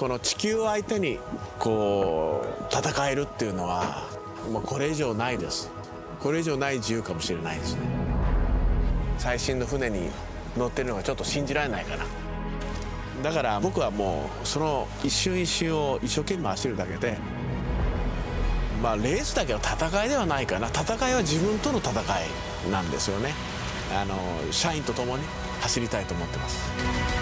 この地球を相手にこう戦えるっていうのはもうこれ以上ないです。これ以上ない自由かもしれないですね。最新の船に乗ってるのがちょっと信じられないかな。だから僕はもうその一瞬一瞬を一生懸命走るだけで、まあレースだけの戦いではないかな。戦いは自分との戦いなんですよね。社員と共に走りたいと思ってます。